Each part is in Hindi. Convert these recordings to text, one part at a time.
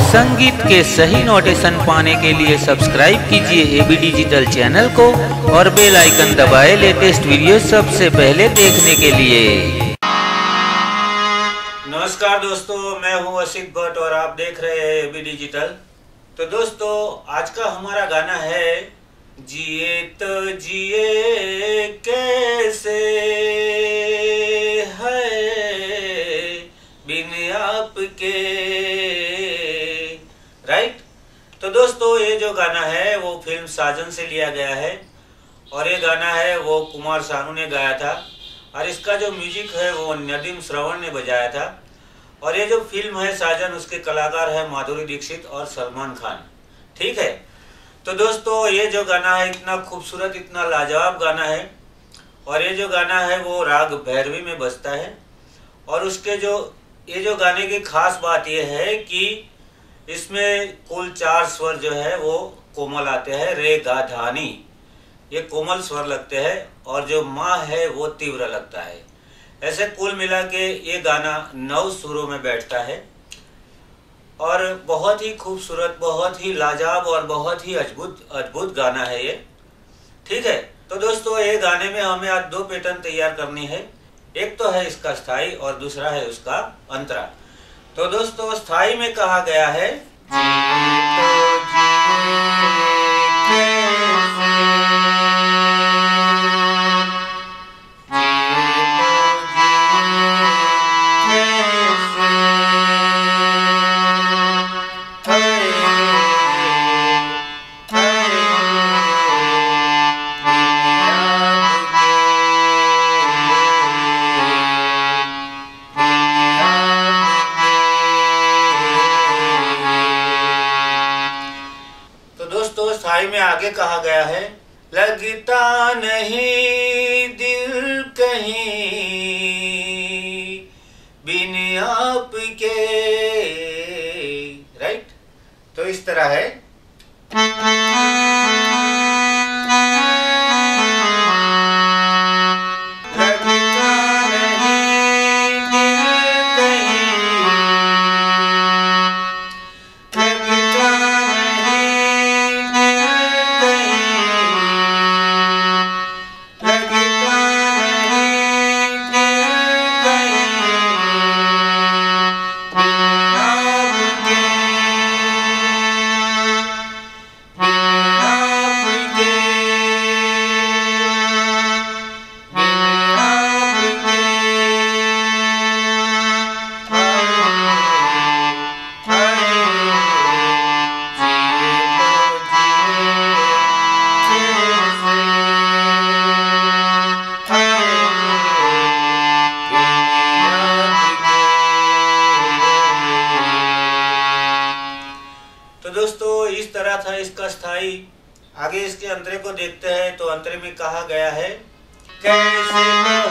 संगीत के सही नोटेशन पाने के लिए सब्सक्राइब कीजिए एबी डिजिटल चैनल को और बेल आइकन दबाएं लेटेस्ट वीडियो सबसे पहले देखने के लिए। नमस्कार दोस्तों, मैं हूं असित भट्ट और आप देख रहे हैं एबी डिजिटल। तो दोस्तों, आज का हमारा गाना है जिए तो जिए कैसे है बिन आपके, राइट। तो दोस्तों, ये जो गाना है वो फिल्म साजन से लिया गया है और ये गाना है वो कुमार सानू ने गाया था और इसका जो म्यूजिक है वो नदीम श्रवण ने बजाया था। और ये जो फिल्म है साजन, उसके कलाकार है माधुरी दीक्षित और सलमान खान, ठीक है। तो दोस्तों, ये जो गाना है इतना खूबसूरत, इतना लाजवाब गाना है और ये जो गाना है वो राग भैरवी में बजता है। और उसके ये जो गाने की खास बात ये है कि इसमें कुल 4 स्वर जो है वो कोमल आते हैं, रे गा धा नी, ये कोमल स्वर लगते हैं और जो माँ है वो तीव्र लगता है। ऐसे कुल मिला के ये गाना 9 सुरों में बैठता है और बहुत ही खूबसूरत, बहुत ही लाजवाब और बहुत ही अद्भुत गाना है ये, ठीक है। तो दोस्तों, ये गाने में हमें आज 2 पैटर्न तैयार करनी है। एक तो है इसका स्थाई और दूसरा है उसका अंतरा। तो दोस्तों, स्थाई में कहा गया है स्थाई में आगे कहा गया है लगता नहीं दिल कहीं बिन आपके, राइट। तो इस तरह है। दोस्तों, इस तरह था इसका स्थाई। आगे इसके अंतरे को देखते हैं। तो अंतरे में कहा गया है कैसे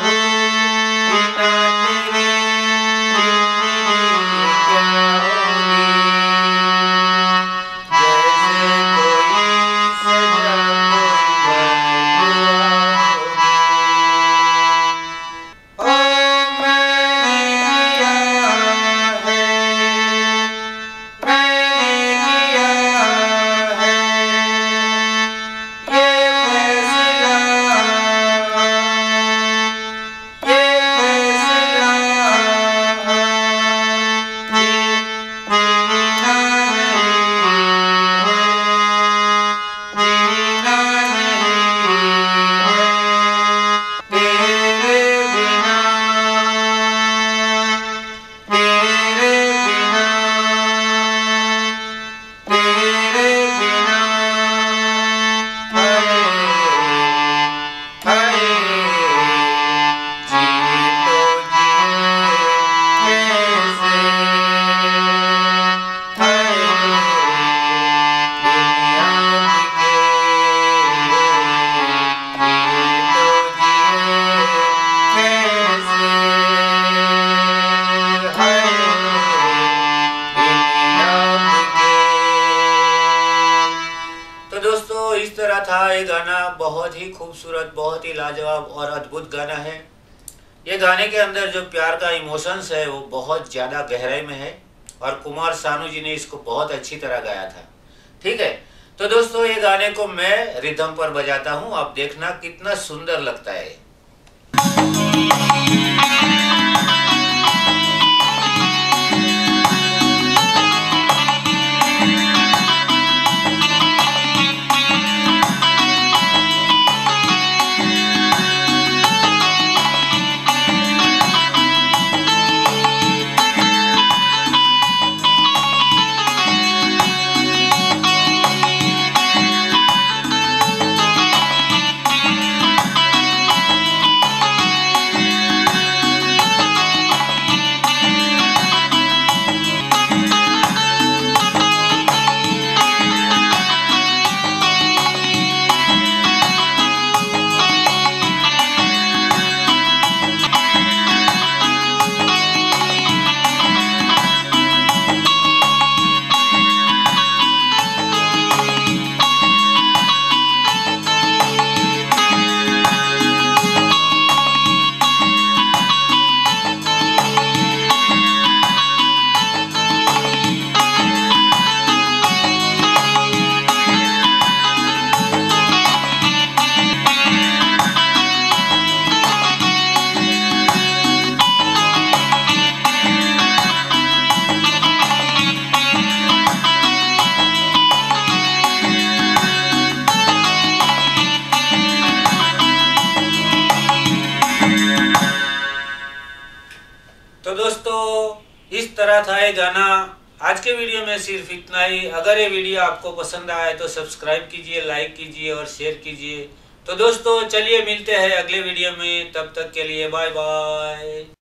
तरह था ये गाना। बहुत ही खूबसूरत, बहुत ही लाजवाब और अद्भुत गाना है। ये गाने के अंदर जो प्यार का इमोशंस है वो बहुत ज़्यादा गहराई में है और कुमार सानू जी ने इसको बहुत अच्छी तरह गाया था। ठीक है, तो दोस्तों ये गाने को मैं रिदम पर बजाता हूँ, आप देखना कितना सुंदर लगता है। तो दोस्तों इस तरह था ये गाना। आज के वीडियो में सिर्फ इतना ही। अगर ये वीडियो आपको पसंद आया तो सब्सक्राइब कीजिए, लाइक कीजिए और शेयर कीजिए। तो दोस्तों चलिए मिलते हैं अगले वीडियो में, तब तक के लिए बाय बाय।